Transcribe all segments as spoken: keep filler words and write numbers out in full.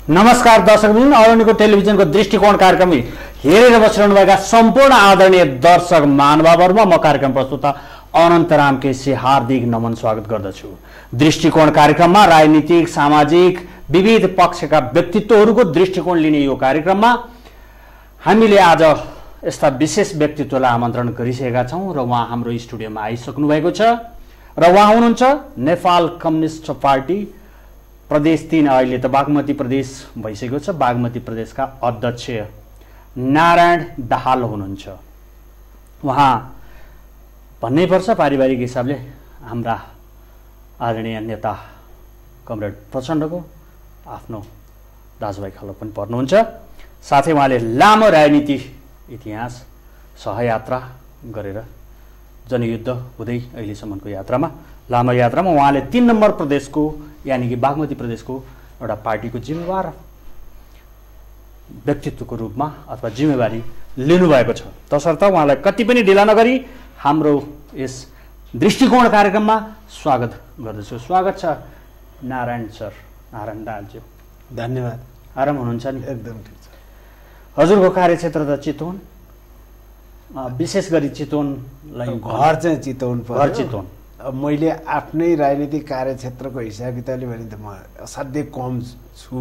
नमस्कार दर्शकवृन्द, अरूणीको टेलिभिजनको दृष्टिकोण कार्यक्रम हेरेर बसिरहनुभएका सम्पूर्ण आदरणीय दर्शक महानुभावहरुमा म कार्यक्रम प्रस्तुता अनन्तराम केसी हार्दिक नमन स्वागत गर्दछु। दृष्टिकोण कार्यक्रममा राजनीतिक, सामाजिक विविध पक्षका व्यक्तित्वहरूको दृष्टिकोण लिने यो कार्यक्रममा हामीले आज यस्ता विशेष व्यक्तित्वलाई आमन्त्रण गरिसकेका छौं र उहाँ हाम्रो स्टुडियोमा आइसक्नु भएको छ र उहाँ हुनुहुन्छ नेपाल कम्युनिस्ट पार्टी प्रदेश तीन, अहिले त बागमती प्रदेश भइसकेको छ, बागमती प्रदेशका अध्यक्ष नारायण दाहाल हुनुहुन्छ। उहाँ भन्नै पर्छ पारिवारिक हिसाबले हाम्रा आदरणीय नेता कमरेड प्रचण्डको आफ्नो दाजुभाइ खालो पनि पर्नुहुन्छ। साथै उहाँले लामो राजनीति इतिहास सहयात्रा गरेर जनयुद्ध हुँदै अहिलेसम्मको यात्रामा लामो यात्रामा उहाँले तीन नम्बर प्रदेशको यानी कि बागमती प्रदेशको एउटा पार्टीको जिम्मेवार व्यक्तित्वको रूपमा अथवा जिम्मेवारी लिनुभएको छ। तसर्थ उहाँलाई कति पनि ढिला नगरी हाम्रो यस दृष्टिकोण कार्यक्रममा स्वागत गर्दछु। स्वागत छ नारायण सर, नारायण दाहालज्यू। धन्यवाद। आराम हुनुहुन्छ नि? एकदम ठिक छ। हजुरको कार्यक्षेत्र त चितवन, विशेष गरी चितवनलाई घर चाहिँ चितवन पर्यो। घर चितवन। मैले आफ्नै राजनीतिक कार्यक्षेत्रको हिसाब किताबले भने त म असाध्यै कम छु।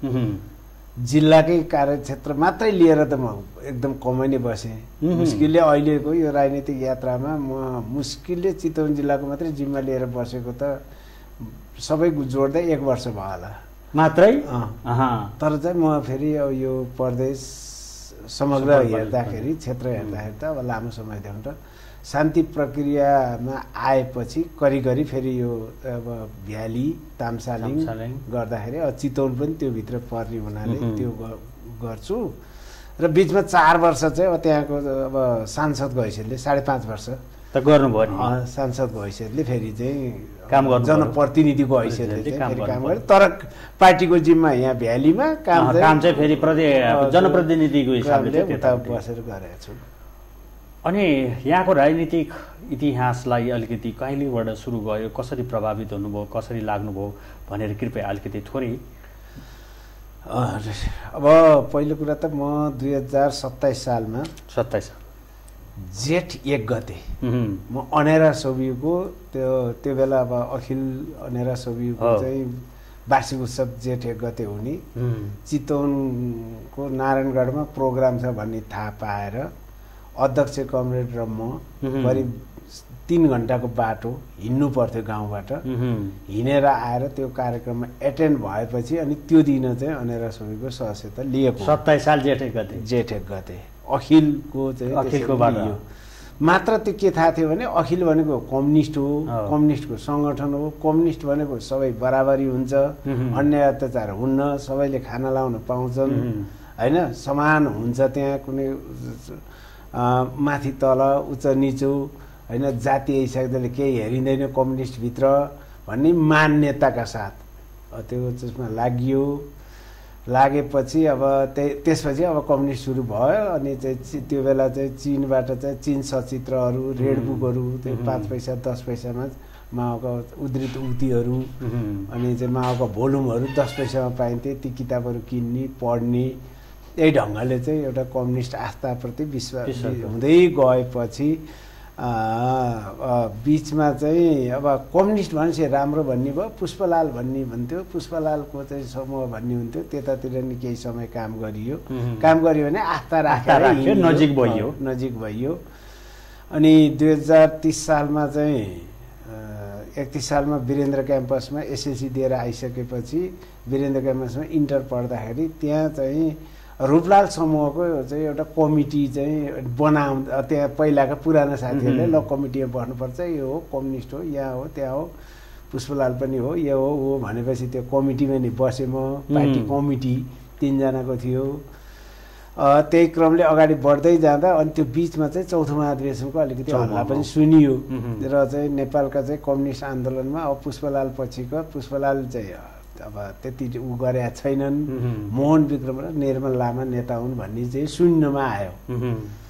जिल्लाकै कार्यक्षेत्र मात्रै लिएर त म एकदम कमै नै बसेँ। मुस्किलले अहिलेको यो राजनीतिक यात्रामा म मुस्किलले चितवन जिल्लाको मात्रै जिम्मा लिएर बसेको त सबै जोड्दै एक वर्ष भयो होला मात्रै। तर चाहिँ म फेरि यो प्रदेश समग्र हेर्दाखेरि, क्षेत्र हेर्दाखेरि त अब लामो समयदेखि त शान्ति प्रक्रियामा आएपछि करिगरी फेरि यो अब भ्याली तामसालिङ गर्दाखेरि अब चितवन पनि त्यो भित्र पर्ने हुनाले त्यो गर्छु र बिचमा चार वर्ष चाहिँ अब त्यहाँको अब सांसदको हैसियतले साढे पाँच वर्ष त गर्नुभयो नि। सांसदको हैसियतले फेरि चाहिँ काम गर्नु, जनप्रतिनिधिको हैसियतले चाहिँ काम गरे। तर पार्टीको जिम्मा यहाँ भ्यालीमा काम काम चाहिँ फेरि जनप्रतिनिधिको हिसाबले उता बसेर गरेको छु। अनि यहाँको राजनीतिक इतिहासलाई अलिकति कहिलेबाट सुरु भयो, कसरी प्रभावित हुनुभयो, कसरी लाग्नुभयो भनेर कृपया अलिकति थोरै। अब पहिलो कुरा त म दुई हजार सत्ताइस सालमा सत्ताइस जेठ एक गते म अनेरा सोभियुको त्यो त्यो बेला अब अखिल अनेरा सोभियुको चाहिँ वार्षिक उत्सव जेठ एक गते हुने, चितवनको नारायणगढमा प्रोग्राम छ भन्ने थाहा पाएर अध्यक्ष कमरेड र म करिब तीन घण्टाको बाटो हिँड्नु पर्थ्यो गाउँबाट। हिँडेर आएर त्यो कार्यक्रममा एटेन्ड भएपछि अनि त्यो दिन चाहिँ अनेरा सोभिको सदस्यता लिएको। सत्ताइस साल जेठ एक गते जेठ एक गते अखिलको चाहिँ अखिलको बाट मात्र त्यो के थाहा थियो भने अखिल भनेको कम्युनिस्ट हो, कम्युनिस्टको सङ्गठन हो, कम्युनिस्ट भनेको सबै बराबरी हुन्छ, अन्याय अत्याचार हुन्न, सबैले खाना लाउन पाउँछन् होइन, समान हुन्छ, त्यहाँ कुनै माथि तल उच्च निचो होइन, जातीय हिसाबले केही हेरिँदैन कम्युनिस्टभित्र भन्ने मान्यताका साथ त्यो त्यसमा लागियो। लागेपछि अब त्यसपछि अब कम्युनिस्ट सुरु भयो। अनि चाहिँ त्यो बेला चाहिँ चीनबाट चाहिँ चीन सचित्रहरू, रेड बुकहरू, त्यो पाँच पैसा दस पैसामा माओका उद्धृत उक्तिहरू अनि चाहिँ माओका भोलुमहरू दस पैसामा पाइन्थे। ती किताबहरू किन्ने पढ्ने, यही ढङ्गले चाहिँ एउटा कम्युनिस्ट आस्थाप्रति विश्वास हुँदै गएपछि बिचमा चाहिँ अब कम्युनिस्ट भनेपछि राम्रो भन्ने भयो, पुष्पलाल भन्ने भन्थ्यो, पुष्पलालको चाहिँ समूह भन्ने हुन्थ्यो। त्यतातिर नि केही समय काम गरियो। काम गरियो भने आस्था राखेर नजिक भइयो नजिक भइयो अनि दुई हजार तिस सालमा चाहिँ एकतिस सालमा वीरेन्द्र क्याम्पसमा एसएलसी दिएर आइसकेपछि वीरेन्द्र क्याम्पसमा इन्टर पढ्दाखेरि त्यहाँ चाहिँ रूपलाल समूहको चाहिँ एउटा कमिटी चाहिँ बनाउ, त्यहाँ पहिलाका पुराना साथीहरूले ल कमिटीमा बस्नुपर्छ, यो हो कम्युनिस्ट हो, यहाँ हो त्यहाँ हो, पुष्पलाल पनि हो, यो हो हो भनेपछि त्यो कमिटीमा नि बसेँ म। पार्टी कमिटी तिनजनाको थियो। त्यही क्रमले अगाडि बढ्दै जाँदा अनि त्यो बिचमा चाहिँ चौथो महाधिवेशनको अलिकति हल्ला पनि सुनियो र चाहिँ नेपालका चाहिँ कम्युनिस्ट आन्दोलनमा अब पुष्पलाल पछिको पुष्पलाल चाहिँ अब त्यति उ गरेका छैनन्, मोहन विक्रम र निर्मल लामा नेता हुन् भन्ने चाहिँ सुन्नमा आयो।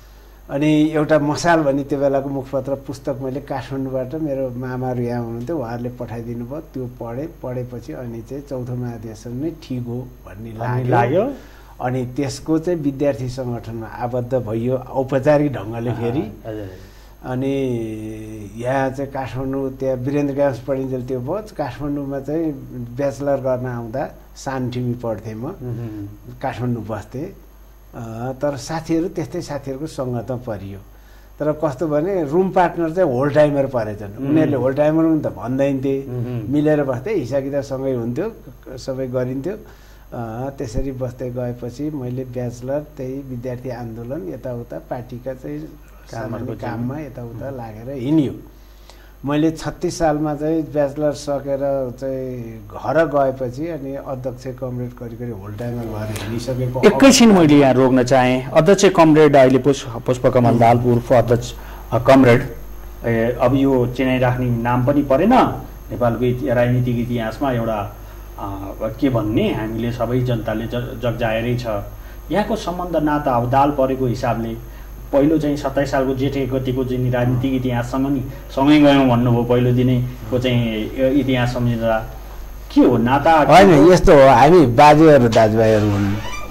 अनि एउटा मसाल भन्ने त्यो बेलाको मुखपत्र पुस्तक मैले काठमाडौँबाट मेरो मामाहरू यहाँ हुनुहुन्थ्यो उहाँहरूले पठाइदिनु भयो त्यो पढेँ पढेपछि अनि चाहिँ चौथो महाधिवेशन नै ठिक हो भन्ने लाग्यो अनि त्यसको चाहिँ विद्यार्थी सङ्गठनमा आबद्ध भइयो औपचारिक ढङ्गले फेरि अनि यहाँ चाहिँ काठमाडौँ त्यहाँ वीरेन्द्र गाउँस पढिन्जेल त्यो भयो काठमाडौँमा चाहिँ ब्याचलर गर्न आउँदा सानठिमी पढ्थेँ म काठमाडौँ बस्थेँ तर साथीहरू त्यस्तै साथीहरूको सङ्गतमा परियो तर कस्तो भने रुम पार्टनर चाहिँ होल टाइमर परेछन् उनीहरूले होल टाइमर पनि त भन्दैन थिए मिलेर बस्थे हिसाब किताब सँगै हुन्थ्यो सबै गरिन्थ्यो त्यसरी बस्दै गएपछि मैले ब्याचलर त्यही विद्यार्थी आन्दोलन यताउता पार्टीका चाहिँ काममा यताउता लागेर हिँड्यो मैले छत्तिस सालमा चाहिँ ब्याचलर सकेर चाहिँ घर गएपछि अनि अध्यक्ष कमरेड करिब करिब होल टाइममा गएर हिँडिसकेको एकैछिन मैले यहाँ रोक्न चाहेँ अध्यक्ष कमरेड अहिले पुष्पकमल दाहाल उर्फ अध्यक्ष कमरेड अब यो चिनाइराख्ने नाम पनि परेन नेपालको राजनीतिक इतिहासमा एउटा के भन्ने हामीले सबै जनताले जगजाहेरै छ यहाँको सम्बन्ध नाता अब दाल परेको हिसाबले पहिलो चाहिँ सत्ताइस सालको जेठ एक गतिको चाहिँ राजनीतिक इतिहाससँग नि सँगै गयौँ भन्नुभयो पहिलो दिनैको चाहिँ इतिहास सम्झिँदा के हो नाता होइन यस्तो हो हामी बाजेहरू दाजुभाइहरू हुन्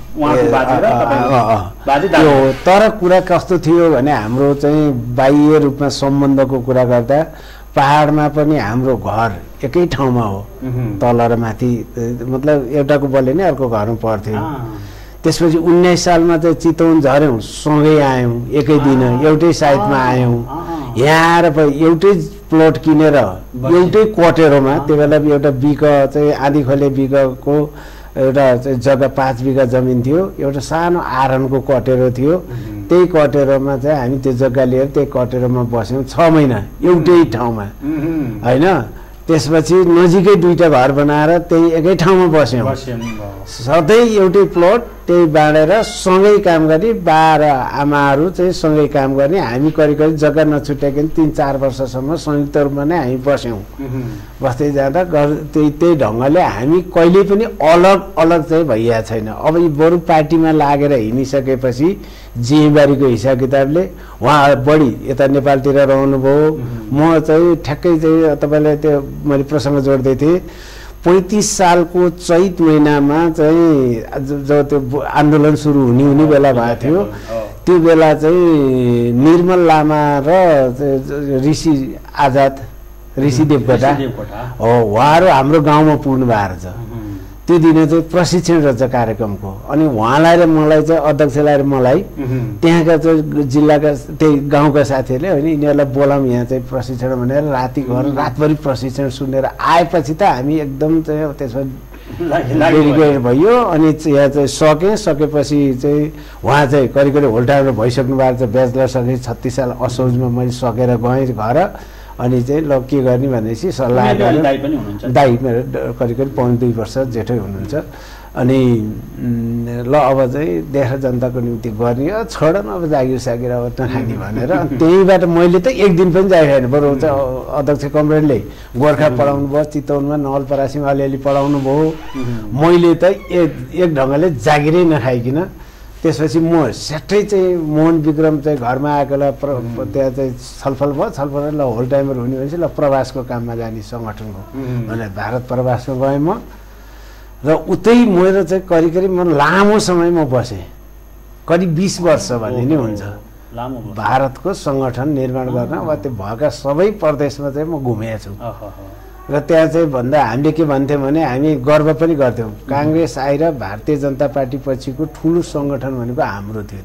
तर कुरा कस्तो थियो भने हाम्रो चाहिँ बाह्य रूपमा सम्बन्धको कुरा गर्दा पहाडमा पनि हाम्रो घर एकै ठाउँमा हो तल र माथि मतलब एउटाको बलले नै अर्को घरमा पर्थ्यो त्यसपछि उन्नाइस सालमा चाहिँ चितवन झऱ्यौँ सँगै आयौँ एकै दिन एउटै साइडमा आयौँ यहाँ आएर एउटै प्लट किनेर एउटै कटेरोमा त्यो बेला एउटा बिघ चाहिँ आँधीखोले बिघको एउटा चाहिँ जग्गा पाँच बिघा जमिन थियो एउटा सानो आरनको कटेरो थियो त्यही कटेरोमा चाहिँ हामी त्यो जग्गा लिएर त्यही कटेरोमा बस्यौँ छ महिना एउटै ठाउँमा होइन त्यसपछि नजिकै दुईटा घर बनाएर त्यही एकै ठाउँमा बस्यौँ सधैँ एउटै प्लट त्यही बाँडेर सँगै काम गर्ने बा र आमाहरू चाहिँ सँगै काम गर्ने हामी करिब करिब जग्गा नछुट्याइकन तिन चार वर्षसम्म संयुक्त रूपमा नै हामी बस्यौँ बस्दै जाँदा त्यही त्यही ढङ्गले हामी कहिले पनि अलग अलग चाहिँ भइएको छैन अब यी बरु पार्टीमा लागेर हिँडिसकेपछि जिम्मेवारीको हिसाब किताबले उहाँ बढी यता नेपालतिर रहनुभयो म चाहिँ ठ्याक्कै चाहिँ तपाईँलाई त्यो मैले प्रसङ्ग जोड्दै थिएँ पैँतिस सालको चैत महिनामा चाहिँ जब त्यो आन्दोलन सुरु हुने हुने बेला भएको थियो त्यो बेला चाहिँ निर्मल लामा र ऋषि आजाद ऋषि देवकोटा हो उहाँहरू हाम्रो गाउँमा पुग्नु भएको छ त्यो दिन चाहिँ प्रशिक्षण रहेछ कार्यक्रमको अनि उहाँलाई र मलाई चाहिँ अध्यक्षलाई र मलाई त्यहाँका चाहिँ जिल्लाका त्यही गाउँका साथीहरूले होइन यिनीहरूलाई बोलाऊँ यहाँ चाहिँ प्रशिक्षण भनेर राति घर रातभरि प्रशिक्षण सुनेर आएपछि त हामी एकदम चाहिँ त्यसमा डेडिकेट भयो अनि यहाँ चाहिँ सकेँ सकेपछि चाहिँ उहाँ चाहिँ करिब करिब होल टाइममा भइसक्नु भएको छ ब्याचलर सके छत्तिस साल असोजमा मैले सकेर गएँ घर अनि चाहिँ ल के गर्ने भनेपछि सल्लाह गरेर दाइ मेरो करिब करिब पाउन दुई वर्ष जेठै हुनुहुन्छ अनि ल अब चाहिँ देश जनताको निम्ति गर्ने छोड न अब जागिर सागिर अब नखाने भनेर त्यहीबाट मैले त एक दिन पनि जाएको छैन बरु चाहिँ अध्यक्ष कमरेडले गोर्खा पढाउनु भयो चितवनमा नवलपरासीमा अलिअलि पढाउनु भयो मैले त एक एक ढङ्गले जागिरै नखाइकन त्यसपछि म स्याट्टै चाहिँ मोहन विक्रम चाहिँ घरमा आएकोलाई प्र त्यहाँ चाहिँ छलफल भयो छलफल ल होल टाइमर हुने भनेपछि ल प्रवासको काममा जाने सङ्गठनको भनेर भारत प्रवासमा गएँ म र उतै मेरो चाहिँ करिब करिब म लामो समय म बसेँ करिब बिस वर्ष भन्ने नै हुन्छ भारतको सङ्गठन निर्माण गर्न वा त्यो भएका सबै प्रदेशमा चाहिँ म घुमेको छु र त्यहाँ चाहिँ भन्दा हामीले के भन्थ्यौँ भने हामी गर्व पनि गर्थ्यौँ काङ्ग्रेस आएर भारतीय जनता पार्टी पछिको ठुलो सङ्गठन भनेको हाम्रो थियो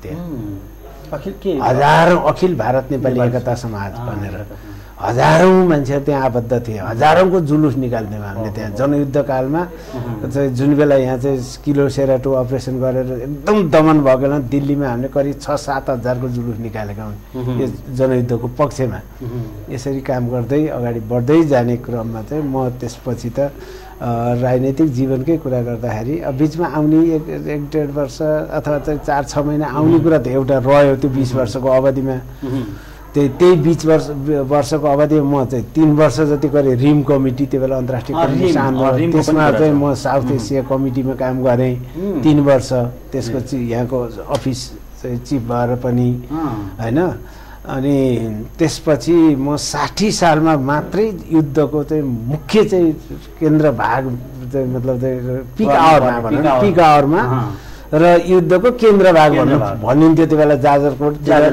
त्यहाँ हजारौँ अखिल भारत नेपाली एकता समाज भनेर हजारौँ मान्छेहरू त्यहाँ आबद्ध थिए हजारौँको जुलुस निकाल्थ्यौँ हामीले त्यहाँ जनयुद्धकालमा चाहिँ जुन बेला यहाँ चाहिँ किलो सेराटो अपरेसन गरेर एकदम दमन भएको बेला दिल्लीमा हामीले करिब छ सात हजारको जुलुस निकालेका हुन् यो जनयुद्धको पक्षमा यसरी काम गर्दै अगाडि बढ्दै जाने क्रममा चाहिँ म त्यसपछि त राजनैतिक जीवनकै कुरा गर्दाखेरि अब बिचमा आउने एक एक डेढ वर्ष अथवा चाहिँ चार छ महिना आउने कुरा त एउटा रह्यो त्यो बिस वर्षको अवधिमा त्यही त्यही बिच वर्ष वर्षको अवधिमा म चाहिँ तिन वर्ष जति गरेँ रिम कमिटी त्यो बेला अन्तर्राष्ट्रिय कम्युनिस्ट आन्दोलन त्यसमा चाहिँ म साउथ एसिया कमिटीमा काम गरेँ तिन वर्ष त्यसपछि यहाँको अफिस चाहिँ चिफ भएर पनि होइन। अनि त्यसपछि म साठी सालमा मात्रै युद्धको चाहिँ मुख्य चाहिँ केन्द्र भाग चाहिँ मतलब चाहिँ पिक आवरमा भनौँ न, पिक आवरमा र युद्धको केन्द्र भाग भन्नु भनिन्थ्यो त्यो बेला जाजरकोट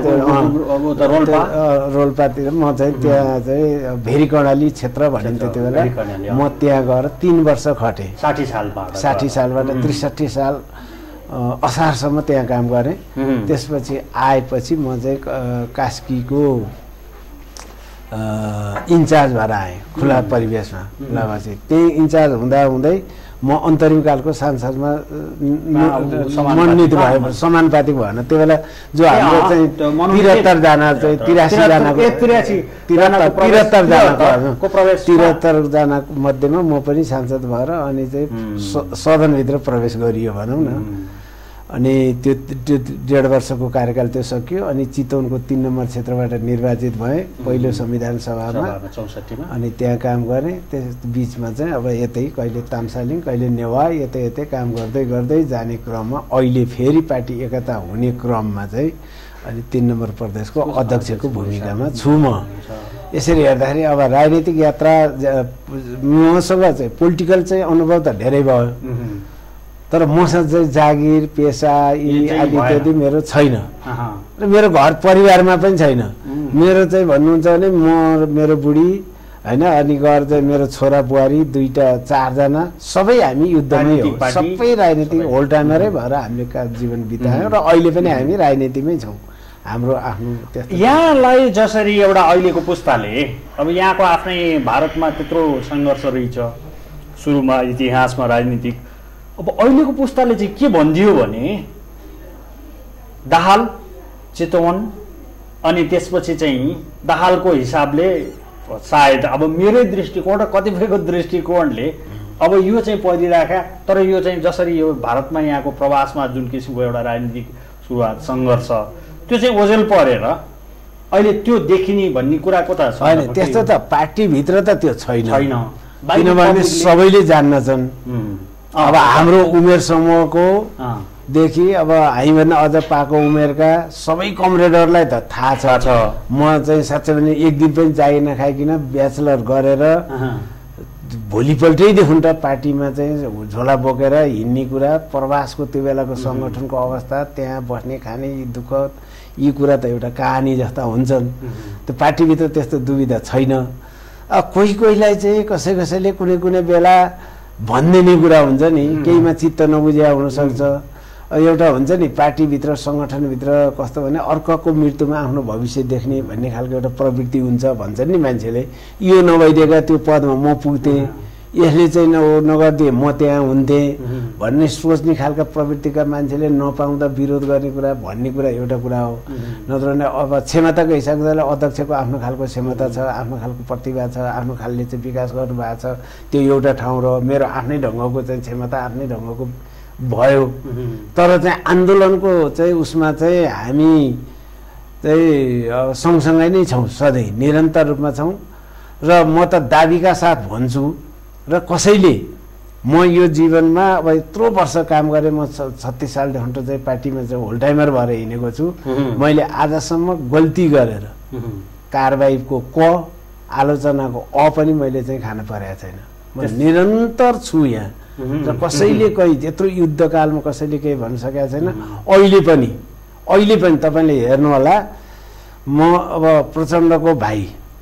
रोल्पातिर। म चाहिँ त्यहाँ चाहिँ भेरी कर्णाली क्षेत्र भनिन्थ्यो त्यो बेला। म त्यहाँ गएर तिन वर्ष खटेँ साठी सालमा साठी सालबाट त्रिसठी साल असारसम्म त्यहाँ काम गरेँ। त्यसपछि आएपछि म चाहिँ कास्कीको इन्चार्ज भएर आएँ खुला परिवेशमा। खुलामा चाहिँ त्यही इन्चार्ज हुँदा हुँदै म अन्तरिमकालको सांसदमा मनोनित भयो, समानुपातिक भएन त्यो बेला। जो हाम्रो चाहिँ त्रिहत्तरजना चाहिँ तिरासीजनाको त्रिहत्तरजनाको त्रिहत्तरजना मध्येमा म पनि सांसद भएर अनि चाहिँ सदनभित्र प्रवेश गरियो भनौँ न। अनि त्यो त्यो डेढ वर्षको कार्यकाल त्यो सकियो। अनि चितवनको तीन नम्बर क्षेत्रबाट निर्वाचित भएँ पहिलो संविधान सभामा चौसठीमा। अनि त्यहाँ काम गरेँ। त्यस बिचमा चाहिँ अब यतै कहिले तामसालिङ कहिले नेवा यतै यतै काम गर्दै गर्दै जाने क्रममा अहिले फेरि पार्टी एकता हुने क्रममा चाहिँ अनि तीन नम्बर प्रदेशको अध्यक्षको भूमिकामा छु म। यसरी हेर्दाखेरि अब राजनीतिक यात्रा मसँग चाहिँ पोलिटिकल चाहिँ अनुभव त धेरै भयो, तर मसँग चाहिँ जागिर पेसा यी आदि इत्यादि मेरो छैन र मेरो घर परिवारमा पनि छैन। मेरो चाहिँ भन्नुहुन्छ भने म मेरो बुढी होइन अनि गएर चाहिँ मेरो छोरा बुहारी दुईटा चारजना सबै हामी युद्धमै हो, सबै राजनीतिक होल टाइमरै भएर हामीले जीवन बितायौँ र अहिले पनि हामी राजनीतिमै छौँ। हाम्रो आफ्नो यहाँलाई जसरी एउटा अहिलेको पुस्ताले अब यहाँको आफ्नै भारतमा त्यत्रो सङ्घर्ष रहेछ सुरुमा इतिहासमा राजनीतिक, अब अहिलेको पुस्ताले चाहिँ के भनिदियो भने दाहाल चितवन अनि त्यसपछि चाहिँ दाहालको हिसाबले सायद अब मेरै दृष्टिकोण र कतिपयको दृष्टिकोणले अब यो चाहिँ परिराख्या, तर यो चाहिँ जसरी यो भारतमा यहाँको प्रवासमा जुन किसिमको एउटा राजनीतिक सुरुवात सङ्घर्ष त्यो चाहिँ ओझेल परेर अहिले त्यो देखिने भन्ने कुराको त होइन। त्यस्तो त पार्टीभित्र त त्यो छैन, किनभने सबैले जान्दछन्। अब हाम्रो उमेर समूहको देखि अब हामीभन्दा अझ पाको उमेरका सबै कमरेडरलाई त थाहा छ। म चाहिँ साँच्चै भने एक दिन पनि चाय नखाइकन ब्याचलर गरेर भोलिपल्टैदेखि त पार्टीमा चाहिँ झोला बोकेर हिँड्ने कुरा, प्रवासको त्यो बेलाको सङ्गठनको अवस्था, त्यहाँ बस्ने खाने दुःख यी कुरा त एउटा कहानी जस्ता हुन्छन्। त्यो पार्टीभित्र त्यस्तो दुविधा छैन। कोही कोहीलाई चाहिँ कसै कसैले कुनै कुनै बेला भनिदिने कुरा हुन्छ नि, केहीमा चित्त नबुझ्या हुनसक्छ। एउटा हुन्छ नि पार्टीभित्र सङ्गठनभित्र कस्तो भने अर्काको मृत्युमा आफ्नो भविष्य देख्ने भन्ने खालको एउटा प्रवृत्ति हुन्छ भन्छन् नि मान्छेले। यो नभइदिएका त्यो पदमा म पुग्थेँ, यसले चाहिँ नगरिदिए म त्यहाँ हुन्थेँ भन्ने सोच्ने खालका प्रवृत्तिका मान्छेले नपाउँदा विरोध गर्ने कुरा भन्ने कुरा एउटा कुरा हो। नत्र भने अब क्षमताको हिसाबले अध्यक्षको आफ्नो खालको क्षमता छ, आफ्नो खालको प्रतिभा छ, आफ्नो खालले चाहिँ विकास गर्नुभएको छ, त्यो एउटा ठाउँ र मेरो आफ्नै ढङ्गको चाहिँ क्षमता आफ्नै ढङ्गको भयो। तर चाहिँ आन्दोलनको चाहिँ उसमा चाहिँ हामी चाहिँ सँगसँगै नै छौँ, सधैँ निरन्तर रूपमा छौँ। र म त दाबीका साथ भन्छु र कसैले म यो जीवनमा अब यत्रो वर्ष काम गरेँ, म छत्तिस सालदेखि चाहिँ पार्टीमा चाहिँ होल टाइमर भएर हिँडेको छु। मैले आजसम्म गल्ती गरेर कारबाहीको क आलोचनाको अ पनि मैले चाहिँ खान परेको छैन। म निरन्तर छु यहाँ र कसैले कहीँ यत्रो युद्धकालमा कसैले केही भन्न सकेको छैन। अहिले पनि अहिले पनि तपाईँले हेर्नुहोला, म अब प्रचण्डको भाइ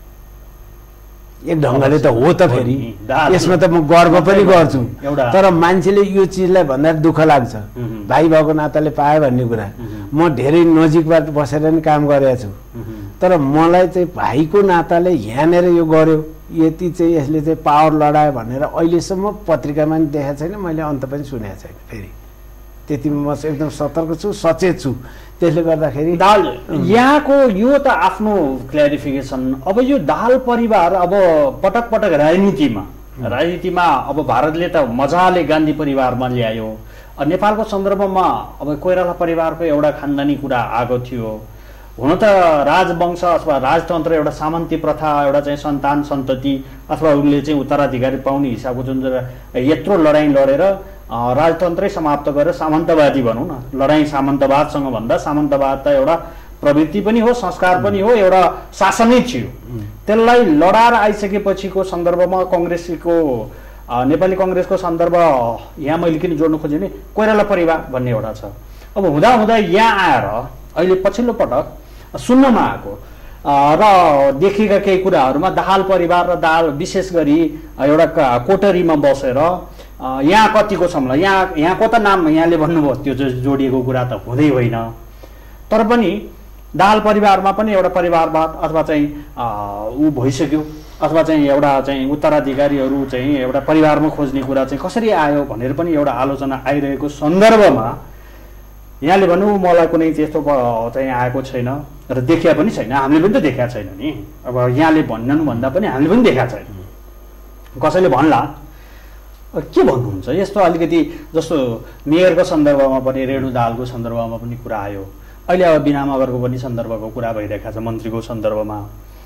एक ढङ्गले त हो त, फेरि यसमा त म गर्व पनि गर्छु। तर मान्छेले यो चिजलाई भन्दा दुःख लाग्छ, भाइ भएको नाताले पाएँ भन्ने कुरा। म धेरै नजिकबाट बसेर नि काम गरेको छु, तर मलाई चाहिँ भाइको नाताले यहाँनिर यो गर्यो, यति चाहिँ यसले चाहिँ पावर लडायो भनेर अहिलेसम्म पत्रिकामा पनि देखाएको छैन, मैले अन्त पनि सुनेको छैन। फेरि त्यति म एकदम सतर्क छु, सचेत छु। त्यसले गर्दाखेरि दाहाल यहाँको यो त आफ्नो क्ल्यारिफिकेसन। अब यो दाहाल परिवार अब पटक पटक राजनीतिमा राजनीतिमा अब भारतले त मजाले गान्धी परिवारमा ल्यायो, नेपालको सन्दर्भमा अब कोइराला परिवारको एउटा खानदानी कुरा आएको थियो। हुन त राजवंश अथवा राजतन्त्र एउटा सामन्ती प्रथा, एउटा चाहिँ सन्तान सन्तति अथवा उसले चाहिँ उत्तराधिकारी पाउने हिसाबको जुन यत्रो लडाइँ लडेर राजतन्त्रै समाप्त गरेर सामन्तवादी भनौँ न, लडाइँ सामन्तवादसँग भन्दा सामन्तवाद त एउटा प्रवृत्ति पनि हो, संस्कार पनि हो, एउटा शासनै थियो। त्यसलाई लडाएर आइसकेपछिको सन्दर्भमा कङ्ग्रेसको नेपाली कङ्ग्रेसको सन्दर्भ यहाँ मैले किन जोड्नु खोजेँ भने कोइराला परिवार भन्ने एउटा छ। अब हुँदा हुँदा यहाँ आएर अहिले पछिल्लो पटक सुन्नमा आएको र देखेका केही कुराहरूमा दाहाल परिवार र दाहाल विशेष गरी एउटा कोठरीमा बसेर यहाँ कतिको छ मलाई यहाँ यहाँको त नाम यहाँले भन्नुभयो त्यो जोडिएको कुरा त हुँदै होइन, तर पनि दाहाल परिवारमा पनि एउटा परिवारवाद अथवा चाहिँ ऊ भइसक्यो अथवा चाहिँ एउटा चाहिँ उत्तराधिकारीहरू चाहिँ एउटा परिवारमा खोज्ने कुरा चाहिँ कसरी आयो भनेर पनि एउटा आलोचना आइरहेको सन्दर्भमा यहाँले भन्नु मलाई कुनै त्यस्तो चाहिँ आएको छैन र देखिया पनि छैन, हामीले पनि त देखाएको छैन नि। अब यहाँले भन्नु भन्दा पनि हामीले पनि देखाएको छैन, कसैले भन्ला के भन्नुहुन्छ यस्तो अलिकति जस्तो मेयरको सन्दर्भमा पनि रेणु दाहालको सन्दर्भमा पनि कुरा आयो, अहिले अब बिना मगरको पनि सन्दर्भको कुरा भइरहेको छ मन्त्रीको सन्दर्भमा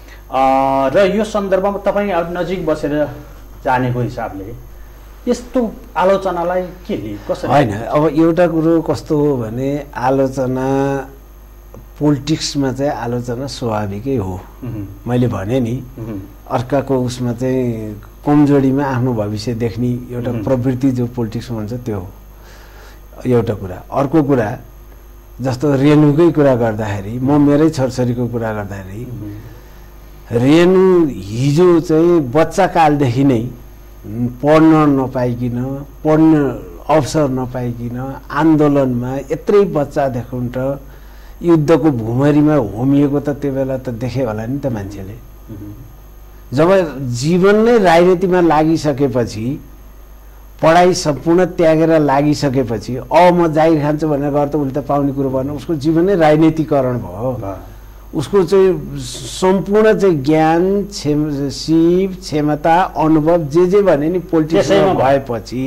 र यो सन्दर्भमा तपाईँ अब नजिक बसेर जानेको हिसाबले यस्तो आलोचनालाई के लिए कसरी? होइन, अब एउटा कुरो कस्तो हो भने आलोचना पोलिटिक्समा चाहिँ आलोचना स्वाभाविकै हो। मैले भने नि अर्काको उसमा चाहिँ कमजोरीमा आफ्नो भविष्य देख्ने एउटा प्रवृत्ति जो पोलिटिक्समा हुन्छ त्यो हो एउटा कुरा। अर्को कुरा जस्तो रेणुकै कुरा गर्दाखेरि म मेरै छोरछोरीको कुरा गर्दाखेरि रेणु हिजो चाहिँ बच्चा कालदेखि नै पढ्न नपाइकन पढ्न अवसर नपाइकन आन्दोलनमा यत्रै बच्चादेखि त युद्धको भुमरीमा होमिएको त त्यो बेला त देखे होला नि त मान्छेले। जब जीवन नै राजनीतिमा लागिसकेपछि पढाइ सम्पूर्ण त्यागेर लागिसकेपछि अब म जागिर खान्छु भनेर गर्दा उसले त पाउने कुरो भएन, उसको जीवन नै राजनीतिकरण भयो। उसको चाहिँ सम्पूर्ण चाहिँ ज्ञान क्षम सिप क्षमता अनुभव जे जे भने नि पोलिटिक्समा भएपछि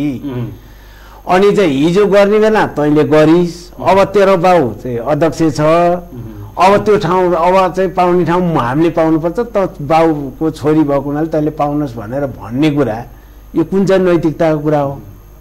अनि चाहिँ हिजो गर्ने बेला तैँले गरिस्, अब तेरो बाउ चाहिँ अध्यक्ष छ, अब त्यो ठाउँ अब चाहिँ पाउने ठाउँ हामीले पाउनुपर्छ, त बाउको छोरी भएको हुनाले तैँले पाउनुहोस् भनेर भन्ने कुरा यो कुन चाहिँ नैतिकताको कुरा हो?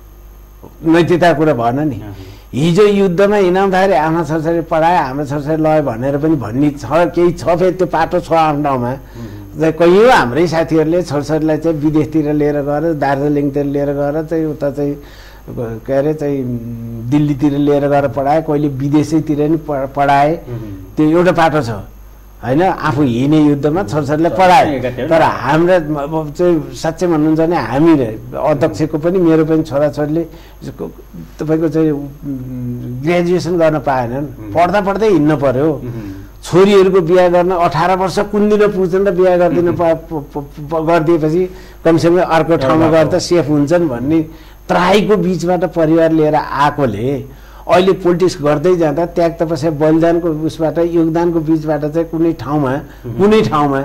नैतिकताको कुरा भएन नि। हिजो युद्धमा हिँडाउँदाखेरि आफ्नो छोरछोरी पढाए हाम्रो छोरछोरी लयो भनेर पनि भन्ने छ, केही छ फेरि त्यो पाटो छ आफ्नो ठाउँमा। कहीँ हाम्रै साथीहरूले छोरछोरीलाई चाहिँ विदेशतिर लिएर गएर दार्जिलिङतिर लिएर गएर चाहिँ उता चाहिँ के अरे चाहिँ दिल्लीतिर लिएर गएर पढाए, कहिले विदेशैतिर नि पढाए, त्यो एउटा पाटो छ होइन। आफू हिँड्ने युद्धमा छोरछोरीलाई पढाए, तर हाम्रो चाहिँ साँच्चै भन्नुहुन्छ भने हामी अध्यक्षको पनि मेरो पनि छोराछोरीले तपाईँको चाहिँ ग्रेजुएसन गर्न पाएनन्, पढ्दा पढ्दै हिँड्नु पर्यो। छोरीहरूको बिहा गर्न अठार वर्ष कुन दिन पुग्छन् र बिहा गरिदिनु गरिदिएपछि कमसेकम अर्को ठाउँमा गएर त सेफ हुन्छन् भन्ने त्राहीको बिचबाट परिवार लिएर आएकोले अहिले पोलिटिक्स गर्दै जाँदा त्याग तपस्या बलिदानको उसबाट योगदानको बिचबाट चाहिँ कुनै ठाउँमा कुनै ठाउँमा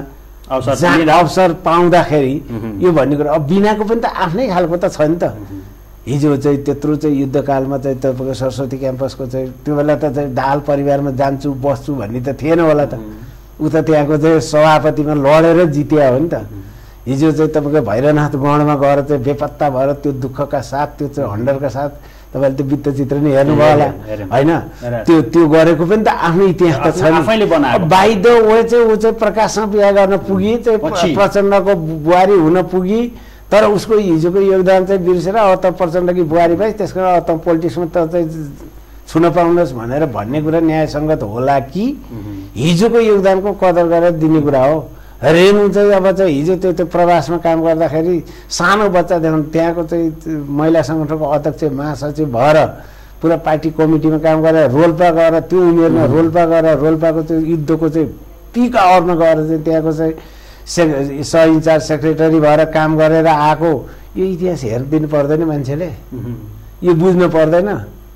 अवसर पाउँदाखेरि यो भन्ने कुरा। अब बिनाको पनि त आफ्नै खालको त छ नि त। हिजो चाहिँ त्यत्रो चाहिँ युद्धकालमा चाहिँ तपाईँको सरस्वती क्याम्पसको चाहिँ त्यो बेला त चाहिँ दाहाल परिवारमा जान्छु बस्छु भन्ने त थिएन होला त। ऊ त त्यहाँको चाहिँ सभापतिमा लडेर जितिया हो नि त। हिजो चाहिँ तपाईँको भैरवनाथ गढमा गएर चाहिँ बेपत्ता भएर त्यो दुःखका साथ त्यो चाहिँ हन्डरका साथ तपाईँले त्यो वृत्तचित्र नै हेर्नुभयो होला होइन। त्यो त्यो गरेको पनि त आफ्नो इतिहास त छ। बाइ द वे चाहिँ ऊ चाहिँ प्रकाशमा बिहा गर्न पुगी चाहिँ प्रचण्डको बुहारी हुन पुगी, तर उसको हिजोको योगदान चाहिँ बिर्सेर अब त प्रचण्डकी बुहारी भए त्यस कारण अब त पोलिटिक्समा त चाहिँ छुन पाउनुहोस् भनेर भन्ने कुरा न्यायसङ्गत होला कि हिजोको योगदानको कदर गरेर दिने कुरा हो। रेणु चाहिँ अब चाहिँ हिजो त्यो त्यो प्रवासमा काम गर्दाखेरि सानो बच्चादेखि त्यहाँको चाहिँ महिला सङ्गठनको अध्यक्ष महासचिव भएर पुरा पार्टी कमिटीमा काम गरेर रोल्पा गएर त्यो उमेरमा रोल्पा गएर रोल्पाको त्यो युद्धको चाहिँ पिक आवरमा गएर चाहिँ त्यहाँको चाहिँ से सह इन्चार्ज सेक्रेटरी भएर काम गरेर आएको यो इतिहास हेरिदिनु पर्दैन मान्छेले, यो बुझ्नु पर्दैन।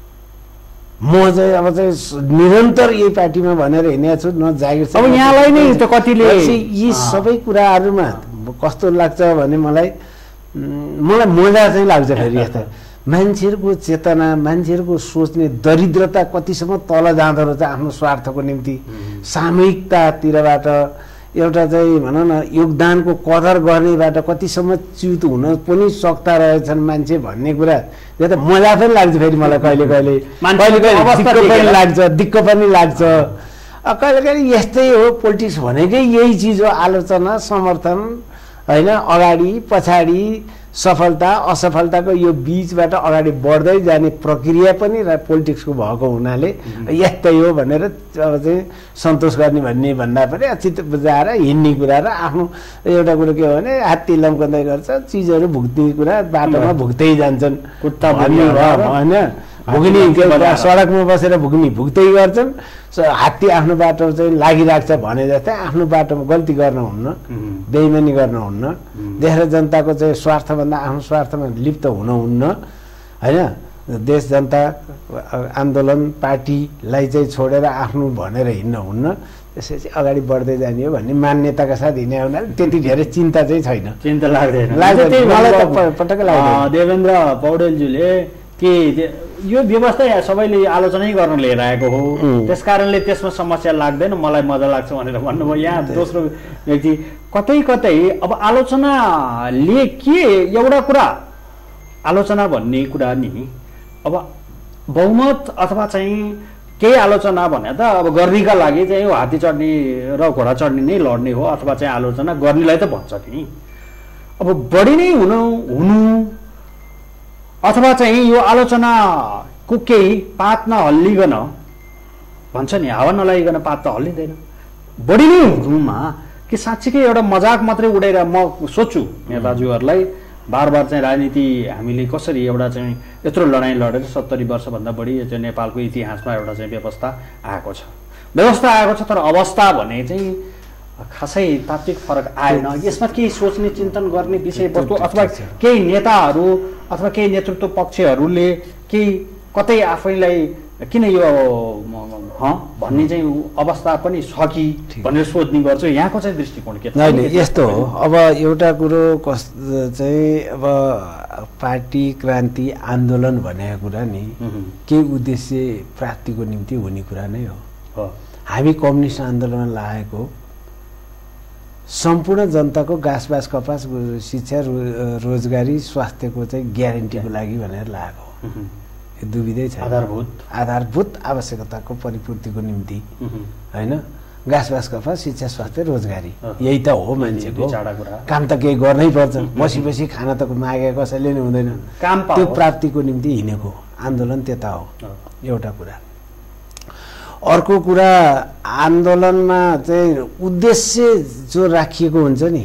म चाहिँ अब चाहिँ निरन्तर यही पार्टीमा भनेर हिँडेको छु न जागिर अब यहाँलाई नै त कतिले यी सबै कुराहरूमा कस्तो लाग्छ भने मलाई मलाई मजा चाहिँ लाग्छ फेरि यस्तो मान्छेहरूको चेतना मान्छेहरूको सोच्ने दरिद्रता कतिसम्म तल जाँदो रहेछ आफ्नो स्वार्थको निम्ति सामूहिकतातिरबाट एउटा चाहिँ भनौँ न योगदानको कदर गर्नेबाट कतिसम्म च्युत हुन पनि सक्ता रहेछन् मान्छे भन्ने कुरा यो त मजा पनि लाग्छ फेरि मलाई कहिले कहिले कहिले कहिले दिक्क पनि लाग्छ दिक्क पनि लाग्छ कहिले कहिले यस्तै हो पोलिटिक्स भनेकै यही चिज हो आलोचना समर्थन होइन अगाडि पछाडि सफलता असफलताको यो बिचबाट अगाडि बढ्दै जाने प्रक्रिया पनि पोलिटिक्सको भएको हुनाले यस्तै हो भनेर अब चाहिँ सन्तोष गर्ने भन्ने भन्दा पनि चित्त बुझाएर हिँड्ने कुरा र आफ्नो एउटा कुरो के हो भने हात्ती लम्कँदै गर्छ चिजहरू भुक्ने कुरा बाटोमा भुक्दै जान्छन् भन्ने भयो होइन भुग्ने सडकमा बसेर भुग्ने भुक्दै गर्छन् हात्ती आफ्नो बाटो चाहिँ लागिरहेको छ भने जस्तै आफ्नो बाटोमा गल्ती गर्न हुन्न बेइमानी गर्न हुन्न देश र जनताको चाहिँ स्वार्थभन्दा आफ्नो स्वार्थमा लिप्त हुन हुन्न होइन देश जनता आन्दोलन पार्टीलाई चाहिँ छोडेर आफ्नो भनेर हिँड्न हुन्न त्यसपछि अगाडि बढ्दै जाने हो भन्ने मान्यताका साथ हिँड्ने हुनाले त्यति धेरै चिन्ता चाहिँ छैन चिन्ता लाग्दैन मलाई त पटक्कै लाग्दैन देवेन्द्र पौडेलज्यूले के यो व्यवस्था यहाँ सबैले आलोचनै गर्न लिएर आएको हो त्यस कारणले त्यसमा समस्या लाग्दैन मलाई मजा लाग्छ भनेर भन्नुभयो यहाँ दोस्रो व्यक्ति कतै कतै अब आलोचनाले के एउटा कुरा आलोचना भन्ने कुरा नि अब बहुमत अथवा चाहिँ केही आलोचना भने त अब गर्नेका लागि चाहिँ हात्ती चढ्ने र घोडा चढ्ने नै लड्ने हो अथवा चाहिँ आलोचना गर्नेलाई त भन्छ नि अब बढी नै हुनु हुनु अथवा चाहिँ यो आलोचनाको केही पात नहल्लिकन भन्छ नि हावा नलागिकन पात त हल्लिँदैन बढी नै हुनुमा कि साँच्चीकै एउटा मजाक मात्रै उडेर म सोध्छु नेताजीहरूलाई बार बार चाहिँ राजनीति हामीले कसरी एउटा चाहिँ यत्रो लडाइँ लडेर सत्तरी वर्षभन्दा बढी चाहिँ नेपालको इतिहासमा एउटा चाहिँ व्यवस्था आएको छ व्यवस्था आएको छ तर अवस्था भने चाहिँ खासै तात्विक फरक आएन यसमा केही सोच्ने चिन्तन गर्ने विषयवस्तु अथवा केही नेताहरू अथवा केही नेतृत्व पक्षहरूले केही कतै आफैलाई किन यो भन्ने चाहिँ अवस्था पनि छ कि भनेर सोध्ने गर्छु यहाँको चाहिँ दृष्टिकोण के होइन यस्तो हो अब एउटा कुरो कस चाहिँ अब पार्टी क्रान्ति आन्दोलन भनेको कुरा नि केही उद्देश्य प्राप्तिको निम्ति हुने कुरा नै हो हामी कम्युनिस्ट आन्दोलनमा लागेको सम्पूर्ण जनताको घाँसबास कपास शिक्षा रोजगारी स्वास्थ्यको चाहिँ ग्यारेन्टीको लागि भनेर लागेको यो दुविधै छ आधारभूत आधारभूत आवश्यकताको परिपूर्तिको निम्ति होइन घाँसबास कपास शिक्षा स्वास्थ्य रोजगारी यही त हो मान्छेको काम त केही गर्नै पर्छ बसी बसी खाना त मागे कसैले नै हुँदैन काम त्यो प्राप्तिको निम्ति हिँडेको आन्दोलन त्यता हो एउटा कुरा अर्को कुरा आन्दोलनमा चाहिँ उद्देश्य जो राखिएको हुन्छ नि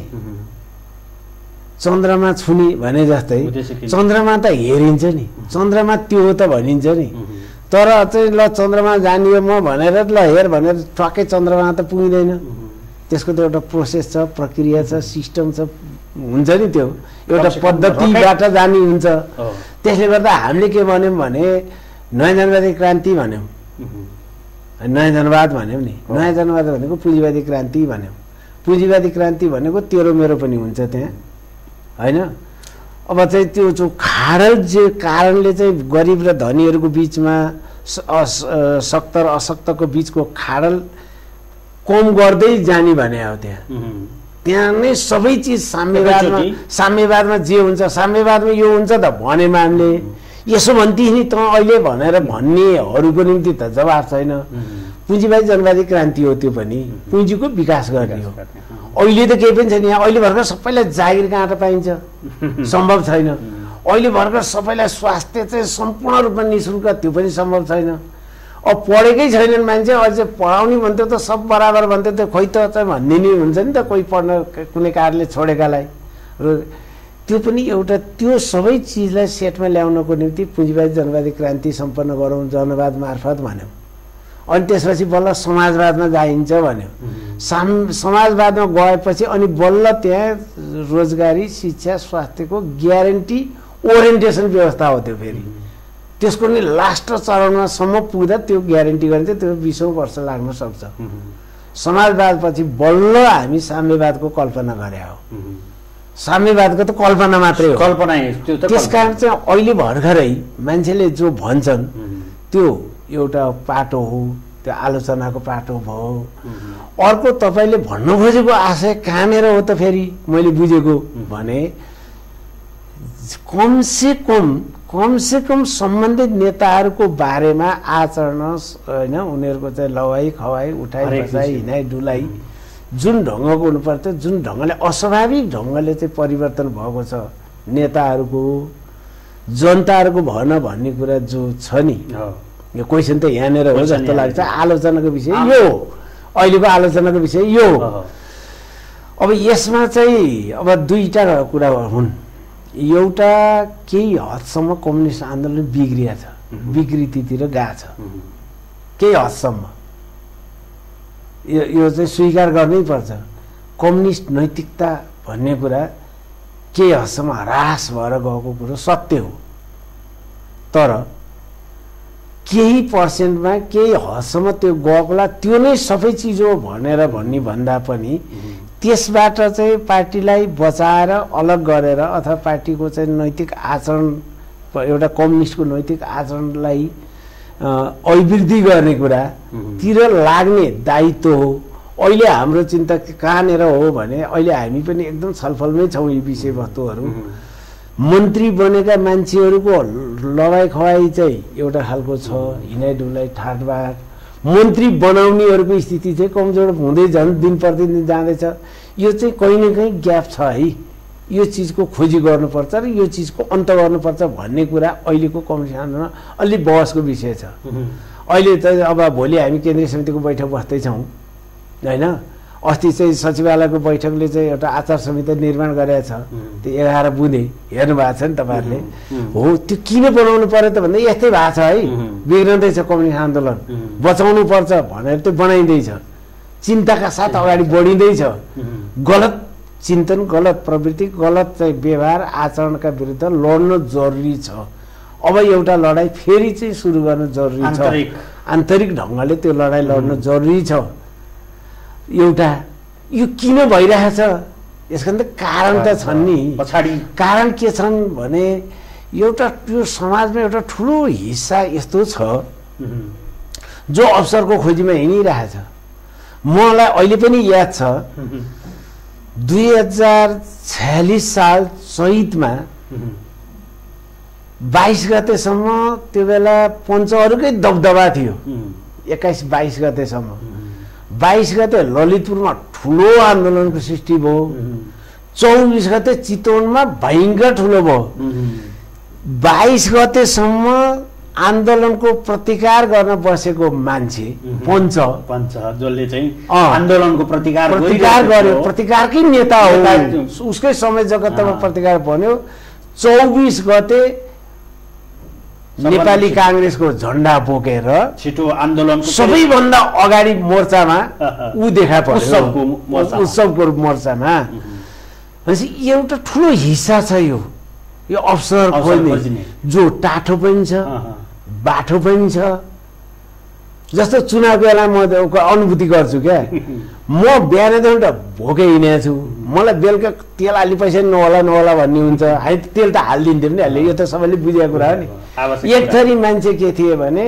चन्द्रमा छुने भने जस्तै चन्द्रमा त हेरिन्छ नि चन्द्रमा त्यो हो त भनिन्छ नि तर चाहिँ ल चन्द्रमा जानियो म भनेर ल हेर भनेर टक्कै चन्द्रमा त पुगिँदैन त्यसको त एउटा प्रोसेस छ प्रक्रिया छ सिस्टम छ हुन्छ नि त्यो एउटा पद्धतिबाट जाने हुन्छ त्यसले गर्दा हामीले के भन्यौँ भने नयाँ जनवादी क्रान्ति भन्यौँ नयाँ जनवाद भन्यौँ नि नयाँ जनवाद भनेको पुँजीवादी क्रान्ति भन्यौँ पुँजीवादी क्रान्ति भनेको तेरो मेरो पनि हुन्छ त्यहाँ होइन अब चाहिँ त्यो जो खाडल जे कारणले चाहिँ गरिब र धनीहरूको बिचमा सक्त र अशक्तको बिचको खाडल कम गर्दै जाने भने हो त्यहाँ त्यहाँ नै सबै चिज साम्यवादमा साम्यवादमा जे हुन्छ साम्यवादमा यो हुन्छ त भनेमा हामीले यसो भन्थे नि त अहिले भनेर भन्नेहरूको निम्ति त जवाब छैन पुँजीवादी जनवादी क्रान्ति हो त्यो पनि पुँजीको विकास गर्ने हो अहिले त केही पनि छैन यहाँ अहिले भर्खर सबैलाई जागिर काँटा पाइन्छ सम्भव छैन अहिले भर्खर सबैलाई स्वास्थ्य चाहिँ सम्पूर्ण रूपमा निःशुल्क त्यो पनि सम्भव छैन अब पढेकै छैनन् मान्छे अझै पढाउने भन्थ्यो त सब बराबर भन्थ्यो त्यो खोइ त चाहिँ भन्ने नि हुन्छ नि त कोही पढ्न कुनै कारणले छोडेकालाई र त्यो पनि एउटा त्यो सबै चिजलाई सेटमा ल्याउनको निम्ति पुँजीवादी जनवादी क्रान्ति सम्पन्न गरौँ जनवाद मार्फत भन्यौँ अनि त्यसपछि बल्ल समाजवादमा जाइन्छ भन्यो साम समाजवादमा गएपछि अनि बल्ल त्यहाँ रोजगारी शिक्षा स्वास्थ्यको ग्यारेन्टी ओरिएन्टेसन व्यवस्था हो त्यो फेरि त्यसको नि लास्ट चरणमासम्म पुग्दा त्यो ग्यारेन्टी गरिन्छ त्यो बिसौँ वर्ष लाग्न सक्छ समाजवादपछि बल्ल हामी साम्यवादको कल्पना गरे हो साम्यवादको त कल्पना मात्रै हो कल्पना त्यस कारण चाहिँ अहिले भर्खरै मान्छेले जो भन्छन् त्यो एउटा पाटो हो त्यो आलोचनाको पाटो भयो। अर्को तपाईँले भन्नु खोजेको आशय कहाँनिर हो त फेरि मैले बुझेको भने कमसे कम कमसे कम सम्बन्धित नेताहरूको बारेमा आचरण होइन उनीहरूको चाहिँ लवाई खवाई उठाइ बसाइ हिँडाइ डुलाइ जुन ढङ्गको हुनुपर्थ्यो जुन ढङ्गले अस्वाभाविक ढङ्गले चाहिँ परिवर्तन भएको छ नेताहरूको जनताहरूको भन भन्ने कुरा जो छ नि यो क्वेसन त यहाँनिर हो जस्तो लाग्छ। आलोचनाको विषय यो अहिलेको आलोचनाको विषय यो। अब यसमा चाहिँ अब दुईटा कुरा हुन्। एउटा केही हदसम्म कम्युनिस्ट आन्दोलन बिग्रिया छ विकृतितिर गएको छ केही हदसम्म यो यो चाहिँ स्वीकार गर्नै पर्छ। कम्युनिस्ट नैतिकता भन्ने कुरा केही हदसम्म ह्रास भएर गएको कुरो सत्य हो। तर केही पर्सेन्टमा केही हदसम्म त्यो गएकोला त्यो नै सबै चिज हो भनेर भन्ने भन्दा पनि त्यसबाट चाहिँ पार्टीलाई बचाएर अलग गरेर अथवा पार्टीको चाहिँ नैतिक आचरण एउटा कम्युनिस्टको नैतिक आचरणलाई अभिवृद्धि गर्ने कुरातिर लाग्ने दायित्व हो। अहिले हाम्रो चिन्ता कहाँनिर हो भने अहिले हामी पनि एकदम छलफलमै छौँ यी विषयवस्तुहरू। मन्त्री बनेका मान्छेहरूको लवाई खवाई चाहिँ एउटा खालको छ हिँडाइ डुलाइ ठाटबाट। मन्त्री बनाउनेहरूको स्थिति चाहिँ कमजोर हुँदै झन् दिन प्रतिदिन जाँदैछ। यो चाहिँ कहीँ न कहीँ ग्याप छ है। यो चिजको खोजी गर्नुपर्छ र यो चिजको अन्त गर्नुपर्छ भन्ने कुरा अहिलेको कम्युनिस्ट आन्दोलन अलि बहसको विषय छ। अहिले त अब भोलि हामी केन्द्रीय समितिको बैठक बस्दैछौँ होइन। अस्ति चाहिँ सचिवालयको बैठकले चाहिँ एउटा आचार संहिता निर्माण गरेको छ त्यो एघार बुँदे हेर्नु भएको छ नि तपाईँहरूले। हो त्यो किन बनाउनु पर्यो त भन्दा यस्तै भएको छ है बिग्रँदैछ कम्युनिस्ट आन्दोलन बचाउनु पर्छ भनेर त्यो बनाइँदैछ चिन्ताका साथ अगाडि बढिँदैछ। गलत चिन्तन गलत प्रवृत्ति गलत चाहिँ व्यवहार आचरणका विरुद्ध लड्न जरुरी छ। अब एउटा लडाइँ फेरि चाहिँ सुरु गर्न जरुरी छ। आन्तरिक ढङ्गले त्यो लडाइँ लड्न जरुरी छ। एउटा यो किन भइरहेछ यसका त कारण त छन् नि। पछाडि कारण के छन् भने एउटा यो समाजमा एउटा ठुलो हिस्सा यस्तो छ जो अवसरको खोजीमा हिँडिरहेछ। मलाई अहिले पनि याद छ दुई हजार छयालिस साल चैतमा बाइस गतेसम्म त्यो बेला पञ्चहरूकै दबदबा थियो। एक्काइस बाइस गतेसम्म बाइस गते ललितपुरमा ठुलो आन्दोलनको सृष्टि भयो। चौबिस गते चितवनमा भयङ्कर ठुलो भयो। बाइस गतेसम्म आन्दोलनको प्रतिकार गर्न बसेको मान्छे पञ्च पञ्च जसले चाहिँ आन्दोलनको प्रतिकार प्रतिकार गर्यो प्रतिकारकै नेता हो उसकै समय जगतमा प्रतिकार बन्यो। चौबिस गते नेपाली काङ्ग्रेसको झन्डा बोकेर छिटो आन्दोलन सबैभन्दा अगाडि मोर्चामा ऊ देखा पर्यो उत्सवको मोर्चामा। भनेपछि एउटा ठुलो हिस्सा छ यो यो अवसर खोज्ने जो टाठो पनि छ बाठो पनि छ। जस्तो चुनावको बेला म अनुभूति गर्छु क्या म बिहानदेखि त भोकै हिँडेको छु मलाई बेलुका तेल हाली पैसा नहोला नहोला भन्ने हुन्छ। हामी तेल त हालिदिन्थ्यौँ नि हाल्यो यो त सबैले बुझेको कुरा हो नि। एक थरी मान्छे के थिए भने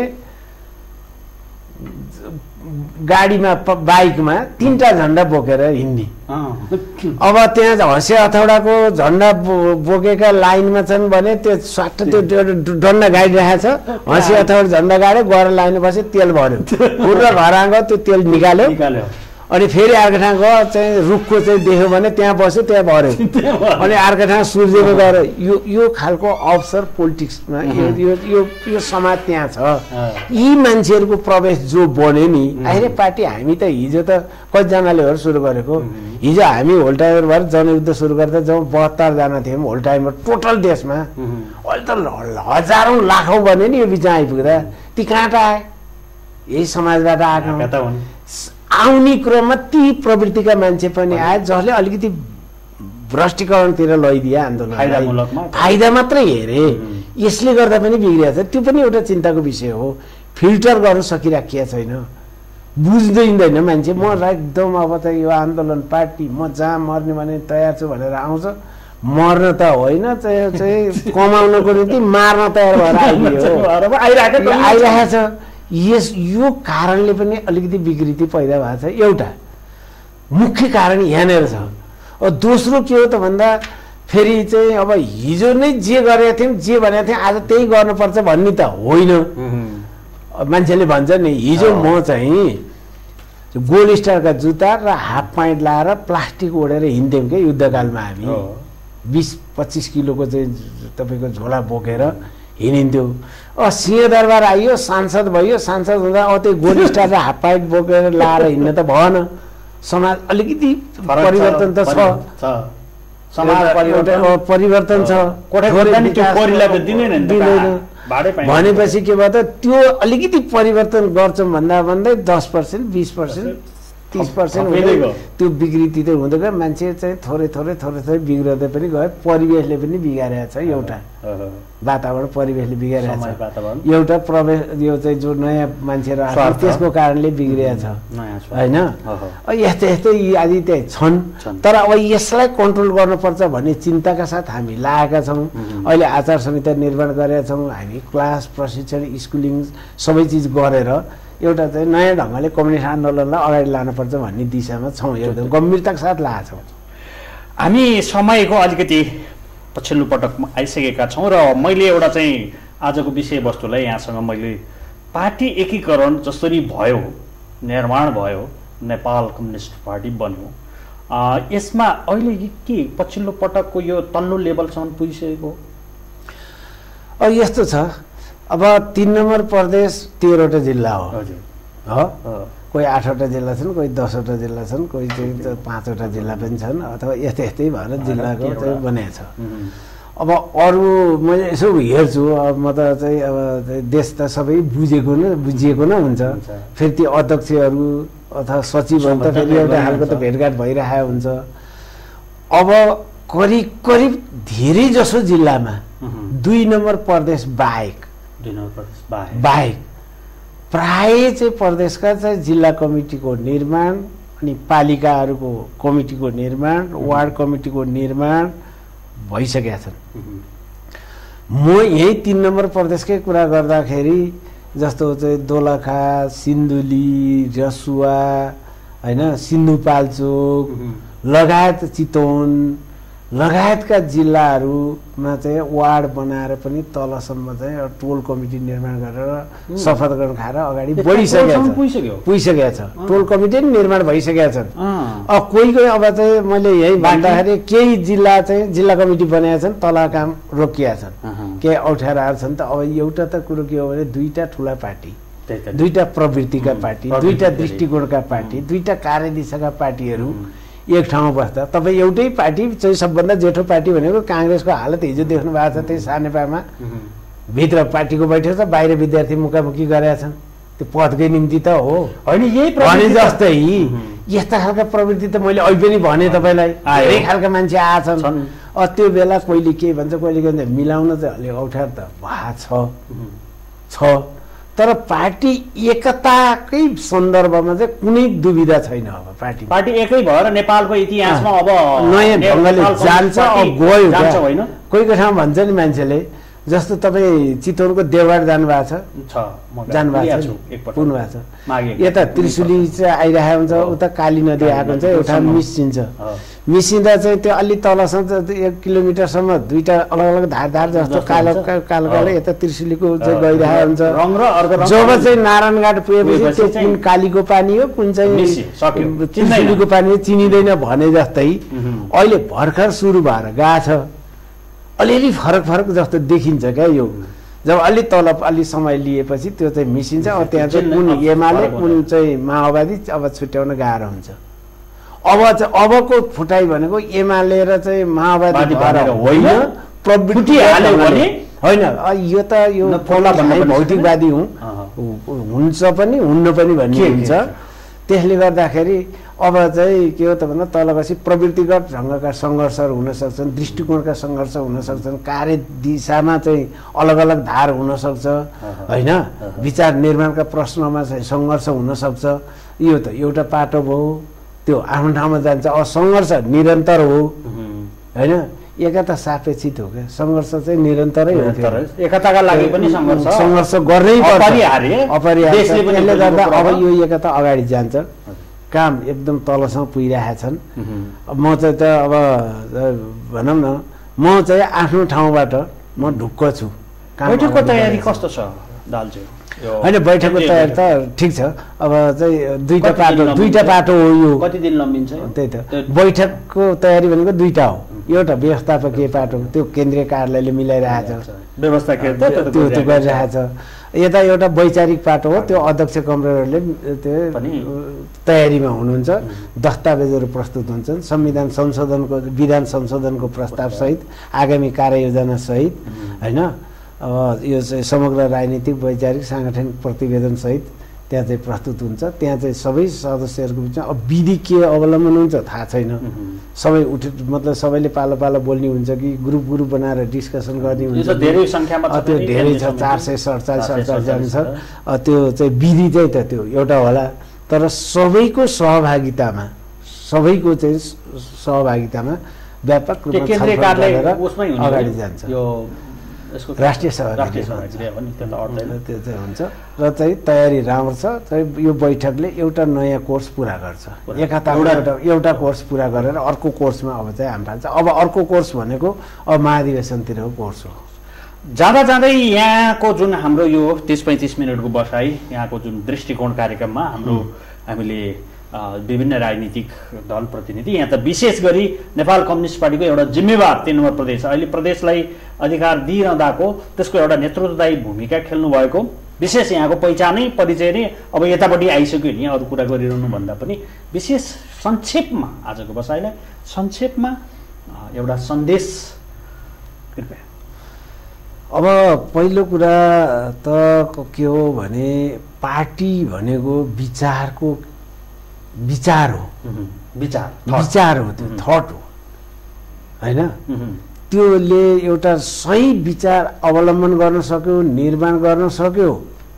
गाडीमा बाइकमा तिनवटा झन्डा बोकेर हिँड्ने। अब त्यहाँ हँसिया हथौडाको झन्डा बोकेका लाइनमा छन् भने त्यो स्वाट त्यो डन्डा गाडिरहेको छ हँसिया हथौडा झन्डा गाड्यो गएर लाइनमा बस्यो तेल भर्यो फुर घर आएको त्यो तेल निकाल्यो अनि फेरि अर्को ठाउँ गयो चाहिँ रुखको चाहिँ देख्यो भने त्यहाँ बस्यो त्यहाँ भर्यो अनि अर्को ठाउँ सूर्यको गएर यो यो खालको अवसर पोलिटिक्समा यो यो यो समाज त्यहाँ छ। यी मान्छेहरूको प्रवेश जो बन्यो नि अहिले पार्टी हामी त हिजो त कतिजनाले हो सुरु गरेको हिजो हामी होल टाइमर भएर जनयुद्ध सुरु गर्दा जब बहत्तरजना थियौँ होल टाइमर टोटल देशमा अहिले त हजारौँ लाखौँ बन्यो नि यो बिचमा आइपुग्दा ती कहाँबाट आए यही समाजबाट आएको आउने क्रममा ती प्रवृत्तिका मान्छे पनि आए जसले अलिकति भ्रष्टीकरणतिर लैदिए आन्दोलन फाइदा मात्रै हेरे यसले गर्दा पनि बिग्रिएको छ। त्यो पनि एउटा चिन्ताको विषय हो। फिल्टर गर्न सकिराखिया छैन बुझ्दैन मान्छे म एकदम अब त यो आन्दोलन पार्टी म जहाँ मर्ने भने तयार छु भनेर आउँछ मर्न त होइन चाहिँ कमाउनको निम्ति मार्न तयार भएर आइदियो आइरहेको छ। यस यो कारणले पनि अलिकति विकृति पैदा भएको छ। एउटा मुख्य कारण यहाँनिर छ। अब दोस्रो के हो त भन्दा फेरि चाहिँ अब हिजो नै जे गरेका थियौँ जे भनेको थियौँ आज त्यही गर्नुपर्छ भन्ने त होइन। मान्छेले भन्छ नि हिजो म चाहिँ गोल्ड स्टारका जुत्ता र हाफ प्यान्ट लाएर प्लास्टिक ओढेर हिँड्थ्यौँ क्या युद्धकालमा हामी बिस पच्चिस किलोको चाहिँ तपाईँको झोला बोकेर हिँडिन्थ्यो। अँ सिंहदरबार आइयो सांसद भयो सांसद हुँदा अब त्यो गोल्ड स्टार र हाफ प्यान्ट बोकेर लाएर हिँड्न त भएन। समाज अलिकति परिवर्तन त छ परिवर्तन छ भनेपछि के भयो त त्यो अलिकति परिवर्तन गर्छौँ भन्दा भन्दै दस पर्सेन्ट बिस पर्सेन्ट तीस पर्सेन्ट हुँदै त्यो विकृति त हुँदै गयो। मान्छे चाहिँ थोरै थोरै थोरै थोरै बिग्रदै पनि गयो। परिवेशले पनि बिगारेको छ। एउटा वातावरण परिवेशले बिगारेको छ। एउटा प्रवेश यो चाहिँ जो नयाँ मान्छेहरू आएको त्यसको कारणले बिग्रिएको छ होइन। यस्तै यस्तै यी आदि त्यही छन्। तर अब यसलाई कन्ट्रोल गर्नुपर्छ भन्ने चिन्ताका साथ हामी लागेका छौँ। अहिले आचार संहिता निर्माण गरेका छौँ हामी। क्लास प्रशिक्षण स्कुलिङ सबै चिज गरेर एउटा चाहिँ नयाँ ढङ्गले कम्युनिस्ट आन्दोलनलाई अगाडि लानुपर्छ भन्ने दिशामा छौँ। एकदम गम्भीरताका साथ लागेका छौँ। हामी समयको अलिकति पछिल्लो पटक आइसकेका छौँ र मैले एउटा चाहिँ आजको विषयवस्तुलाई यहाँसँग मैले पार्टी एकीकरण जसरी भयो निर्माण भयो नेपाल कम्युनिस्ट पार्टी बन्यो यसमा अहिले के पछिल्लो पटकको यो तल्लो लेभलसम्म पुगिसकेको? अब यस्तो छ अब तीन नम्बर प्रदेश तेह्रवटा जिल्ला हो हो कोही आठवटा जिल्ला छन् कोही दसवटा जिल्ला छन् कोही चाहिँ पाँचवटा जिल्ला पनि छन् अथवा यस्तै यस्तै भएर जिल्लाको चाहिँ बनाएको छ। अब अरू मैले यसो हेर्छु अब म त चाहिँ अब देश त सबै बुझेको न बुझिएको नै हुन्छ। फेरि ती अध्यक्षहरू अथवा सचिवहरू त फेरि एउटा खालको त भेटघाट भइरहेको हुन्छ। अब करिब करिब धेरै जसो जिल्लामा दुई नम्बर प्रदेश बाहेक बाहेक प्राय चाहिँ प्रदेशका चाहिँ जिल्ला कमिटीको निर्माण अनि पालिकाहरूको कमिटीको निर्माण वार्ड कमिटीको निर्माण भइसकेका छन्। म यही तीन नम्बर प्रदेशकै कुरा गर्दाखेरि जस्तो चाहिँ दोलखा सिन्धुली रसुवा होइन सिन्धुपाल्चोक लगायत चितवन लगायतका जिल्लाहरूमा चाहिँ वार्ड बनाएर पनि तलसम्म चाहिँ टोल कमिटी निर्माण गरेर शपथग्रहण खाएर अगाडि बढिसकेका छ पुगिसकेका छ। टोल कमिटी पनि निर्माण भइसकेका छन्। अब कोही कोही अब चाहिँ मैले यही भन्दाखेरि केही जिल्ला चाहिँ जिल्ला कमिटी बनाएका छन् तल काम रोकिएका छन् केही अप्ठ्याराहरू छन्। त अब एउटा त कुरो के हो भने दुईटा ठुला पार्टी दुईटा प्रवृत्तिका पार्टी दुईटा दृष्टिकोणका पार्टी दुईटा कार्यदिशाका पार्टीहरू एक ठाउँमा बस्दा तपाईँ एउटै पार्टी चाहिँ सबभन्दा जेठो पार्टी भनेको काङ्ग्रेसको हालत हिजो देख्नु भएको छ। त्यही सानेपामा भित्र पार्टीको बैठक छ बाहिर विद्यार्थी मुखामुखी गरेका छन्। त्यो पदकै निम्ति त हो होइन यही भने जस्तै यस्ता खालका प्रवृत्ति त मैले अहिले पनि भने तपाईँलाई धेरै खालका मान्छे आएछन्। अब त्यो बेला कहिले के भन्छ कहिले के भन्छ मिलाउन चाहिँ अलिक अप्ठ्यारो त भएको छ छ तर पार्टी एकताकै सन्दर्भमा चाहिँ कुनै दुविधा छैन। अब पार्टी पार्टी एकै भएर नेपालको इतिहासमा अब नयाँ ढङ्गले जान्छ अब गयो जान्छ होइन। कोही कोही ठाउँ भन्छ नि मान्छेले जस्तो तपाईँ चितवनको देवघाट जानुभएको छ जानुभएको छ पुग्नु भएको छ यता त्रिशुली चाहिँ आइरहेको हुन्छ उता काली नदी आएको हुन्छ एउटा मिसिन्छ मिसिँदा चाहिँ त्यो अलि तलसम्म एक किलोमिटरसम्म दुईटा अलग अलग धार धार जस्तो कालो कालो कालो यता त्रिशुलीको चाहिँ गइरहेको हुन्छ रङ र अर्को जब चाहिँ नारायणघाट पुगेपछि त्यो कुन कालीको पानी हो कुन चाहिँ त्रिशुलीको पानी हो चिनिँदैन भने जस्तै अहिले भर्खर सुरु भएर गएको छ। अलिअलि फरक फरक जस्तो देखिन्छ क्या यो जब अलि तल अलि समय लिएपछि त्यो चाहिँ मिसिन्छ। अब त्यहाँ चाहिँ कुन एमाले कुन चाहिँ माओवादी अब छुट्याउन गाह्रो हुन्छ। अब चाहिँ अबको फुटाइ भनेको एमाले र चाहिँ माओवादी भएर होइन होइन यो त यो भौतिकवादी हुँ हुन्छ पनि हुन्न पनि भन्ने हुन्छ। त्यसले गर्दाखेरि अब चाहिँ के हो त भन्दा तलपछि प्रवृत्तिगत ढङ्गका सङ्घर्षहरू हुन सक्छन् दृष्टिकोणका सङ्घर्ष हुन सक्छन् कार्य दिशामा चाहिँ अलग अलग धार हुनसक्छ होइन विचार निर्माणका प्रश्नमा चाहिँ सङ्घर्ष हुनसक्छ। यो त एउटा पाटो भयो त्यो आफ्नो ठाउँमा जान्छ। अब सङ्घर्ष निरन्तर हो होइन एकता सापेक्षित हो क्या, सङ्घर्ष चाहिँ निरन्तरै हो। एकताका लागि पनि सङ्घर्ष सङ्घर्ष गर्नै पर्छ, अपरिहार्य अपरिहार्य। त्यसले गर्दा अब यो एकता अगाडि जान्छ, काम एकदम तलसम्म पुगिरहेका छन्। म चाहिँ त अब भनौँ न, म चाहिँ आफ्नो ठाउँबाट म ढुक्क छु। बैठकको तयारी कस्तो छ दालजी? होइन, बैठकको तयारी त ठिक छ। अब चाहिँ दुईवटा पाटो दुईवटा पाटो हो यो। कति दिन लम्बिन्छ? त्यही त, बैठकको तयारी भनेको दुईवटा हो। एउटा व्यवस्थापकीय पाटो, त्यो केन्द्रीय कार्यालयले मिलाइरहेको छ, व्यवस्था त्यो त्यो गरिरहेको छ। यता एउटा वैचारिक पाटो हो, त्यो अध्यक्ष कमरेडरले त्यो तयारीमा हुनुहुन्छ। दस्तावेजहरू प्रस्तुत हुन्छन्, संविधान संशोधनको विधान संशोधनको प्रस्तावसहित, आगामी कार्ययोजनासहित, होइन। अब यो चाहिँ समग्र राजनीतिक वैचारिक साङ्गठनिक प्रतिवेदनसहित त्यहाँ चाहिँ प्रस्तुत हुन्छ। त्यहाँ चाहिँ सबै सदस्यहरूको बिचमा अब विधि के अवलम्बन हुन्छ थाहा छैन। सबै उठ मतलब सबैले पालो पालो बोल्ने हुन्छ कि ग्रुप ग्रुप बनाएर डिस्कसन गर्ने हुन्छ। धेरै सङ्ख्यामा त्यो धेरै छ, चार सय सडचालिस सडचालिसजना छ। त्यो चाहिँ विधि चाहिँ त त्यो एउटा होला, तर सबैको सहभागितामा सबैको चाहिँ सहभागितामा व्यापक रूपमा अगाडि जान्छ। राष्ट्रिय सहभागिता त्यो चाहिँ हुन्छ र चाहिँ तयारी राम्रो छ। यो बैठकले एउटा नयाँ कोर्स पुरा गर्छ, एक हप्तामा एउटा एउटा कोर्स पुरा गरेर अर्को कोर्समा अब चाहिँ हामी थाल्छ। अब अर्को कोर्स भनेको अब महाधिवेशनतिरको कोर्स हो। जाँदा जाँदै यहाँको जुन हाम्रो यो तिस पैँतिस मिनटको बसाइ, यहाँको जुन दृष्टिकोण कार्यक्रममा हाम्रो हामीले विभिन्न राजनीतिक दल प्रतिनिधि, यहाँ त विशेष गरी नेपाल कम्युनिस्ट पार्टीको एउटा जिम्मेवार तीन नम्बर प्रदेश, अहिले प्रदेशलाई अधिकार दिइरहँदाको त्यसको एउटा नेतृत्वदायी भूमिका खेल्नु भएको, विशेष यहाँको पहिचानै परिचय नै अब यतापट्टि आइसक्यो नि, अरू कुरा गरिरहनु भन्दा पनि विशेष संक्षेपमा आजको बसाइलाई संक्षेपमा एउटा सन्देश कृपया। अब पहिलो कुरा त के हो भने पार्टी भनेको विचारको विचार हो, विचार विचार हो, त्यो थट हो, होइन। त्योले एउटा सही विचार अवलम्बन गर्न सक्यो, निर्माण गर्न सक्यो,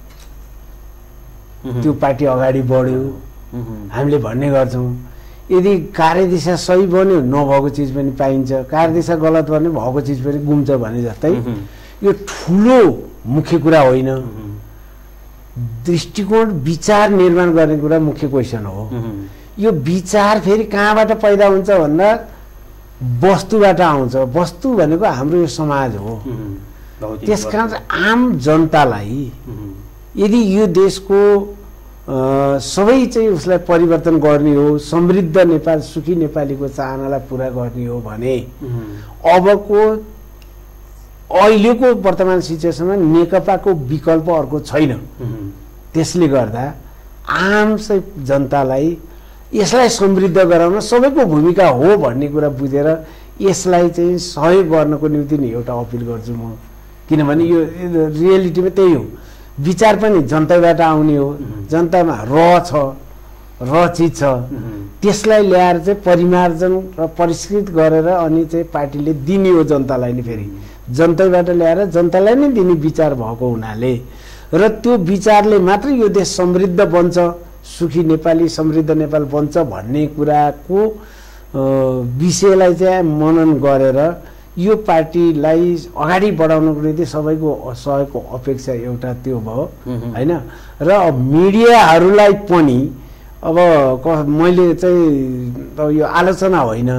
त्यो पार्टी अगाडि बढ्यो। हामीले भन्ने गर्छौँ, यदि कार्यदिशा सही बन्यो नभएको चिज पनि पाइन्छ, कार्यदिशा गलत बन्यो भएको चिज पनि गुम्छ भने जस्तै यो ठुलो मुख्य कुरा होइन। दृष्टिकोण विचार निर्माण गर्ने कुरा मुख्य क्वेसन हो। यो विचार फेरि कहाँबाट पैदा हुन्छ भन्दा वस्तुबाट आउँछ। वस्तु भनेको हाम्रो यो समाज हो। त्यसकारण आम जनतालाई यदि यो देशको सबै चाहिँ उसलाई परिवर्तन गर्ने हो, समृद्ध नेपाल सुखी नेपालीको चाहनालाई पुरा गर्ने हो भने अबको अहिलेको वर्तमान सिचुएसनमा नेकपाको विकल्प अर्को छैन। त्यसले गर्दा आम चाहिँ जनतालाई यसलाई समृद्ध गराउन सबैको भूमिका हो भन्ने कुरा बुझेर यसलाई चाहिँ सहयोग गर्नको निम्ति नै एउटा अपिल गर्छु म। किनभने यो रियालिटीमा त्यही हो, विचार पनि जनताबाट आउने हो, जनतामा र छ, र चिज छ, त्यसलाई ल्याएर चाहिँ परिमार्जन र परिष्कृत गरेर अनि चाहिँ पार्टीले दिने हो जनतालाई नै। फेरि जनताबाट ल्याएर जनतालाई नै दिने विचार भएको हुनाले र त्यो विचारले मात्रै यो देश समृद्ध बन्छ, सुखी नेपाली समृद्ध नेपाल बन्छ भन्ने कुराको विषयलाई चाहिँ मनन गरेर यो पार्टीलाई अगाडि बढाउनको निम्ति सबैको सहयोगको अपेक्षा एउटा त्यो भयो, होइन। र मिडियाहरूलाई पनि अब मैले चाहिँ अब यो आलोचना होइन,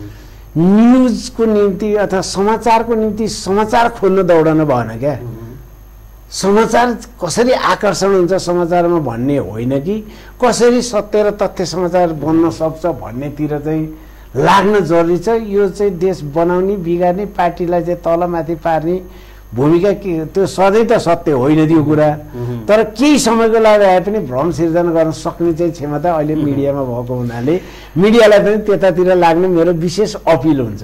न्युजको निम्ति अथवा समाचारको निम्ति समाचार खोल्न दौडन भएन क्या। समाचार कसरी आकर्षण हुन्छ समाचारमा भन्ने होइन कि कसरी सत्य र तथ्य समाचार बन्न सक्छ भन्नेतिर चाहिँ लाग्न जरुरी छ। यो चाहिँ देश बनाउने बिगार्ने पार्टीलाई चाहिँ तलमाथि पार्ने भूमिका के, त्यो सधैँ त सत्य होइन त्यो कुरा, तर केही समयको लागि आए पनि भ्रम सिर्जना गर्न सक्ने चाहिँ क्षमता अहिले मिडियामा भएको हुनाले मिडियालाई पनि त्यतातिर लाग्ने मेरो विशेष अपिल हुन्छ।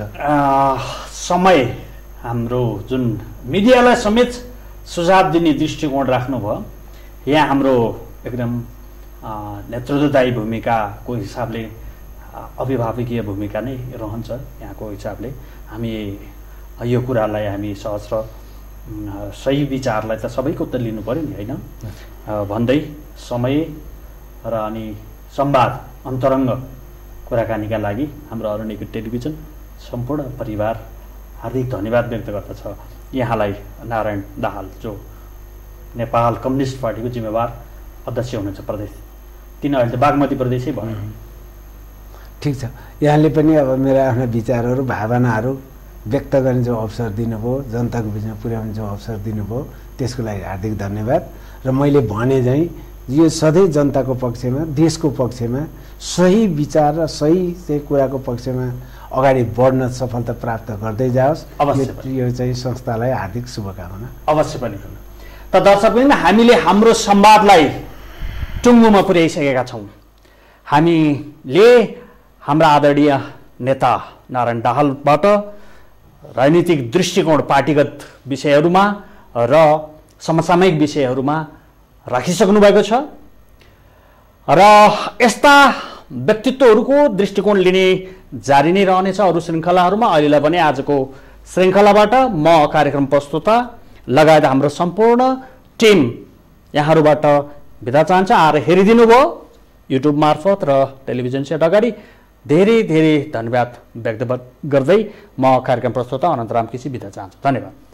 समय हाम्रो जुन मिडियालाई समेत सुझाव दिने दृष्टिकोण राख्नुभयो, यहाँ हाम्रो एकदम नेतृत्वदायी भूमिकाको हिसाबले अभिभावकीय भूमिका नै रहन्छ यहाँको हिसाबले। हामी यो कुरालाई हामी सहज र सही विचारलाई त सबैको त लिनु पर्यो नि, होइन भन्दै समय र अनि संवाद अन्तरङ्ग कुराकानीका लागि हाम्रो अरुणिको टेलिभिजन सम्पूर्ण परिवार हार्दिक धन्यवाद व्यक्त गर्दछ यहाँलाई नारायण दाहाल जो नेपाल कम्युनिस्ट पार्टीको जिम्मेवार अध्यक्ष हुनुहुन्छ प्रदेश तीन अहिले त बागमती प्रदेशै भयो। ठिक छ, यहाँले पनि अब मेरा आफ्ना विचारहरू भावनाहरू व्यक्त गर्ने जो अवसर दिनुभयो, जनताको बिचमा पुर्याउने जो अवसर दिनुभयो त्यसको लागि हार्दिक धन्यवाद। र मैले भने चाहिँ यो सधैँ जनताको पक्षमा, देशको पक्षमा सही विचार र सही चाहिँ कुराको पक्षमा अगाडि बढ्न सफलता प्राप्त गर्दै जाओस्। यो चाहिँ संस्थालाई हार्दिक शुभकामना। अवश्य पनि। त दर्शकवृन्द, हामीले हाम्रो संवादलाई टुङ्गोमा पुर्याइसकेका छौँ। हामीले हाम्रा आदरणीय नेता नारायण दाहालबाट राजनीतिक दृष्टिकोण, पार्टीगत विषयहरूमा र समसामयिक विषयहरूमा राखिसक्नु भएको छ र यस्ता व्यक्तित्वहरूको दृष्टिकोण लिने जारी नै रहनेछ अरू श्रृङ्खलाहरूमा। अहिलेलाई पनि आजको श्रृङ्खलाबाट म कार्यक्रम प्रस्तुता लगायत हाम्रो सम्पूर्ण टिम यहाँहरूबाट बिदा चाहन्छ। आएर हेरिदिनु भयो युट्युब मार्फत र टेलिभिजन सेट अगाडि धेरै धेरै धन्यवाद व्यक्त गर्दै म कार्यक्रम प्रस्तुता अनन्तराम केसी बिदा चाहन्छु। धन्यवाद।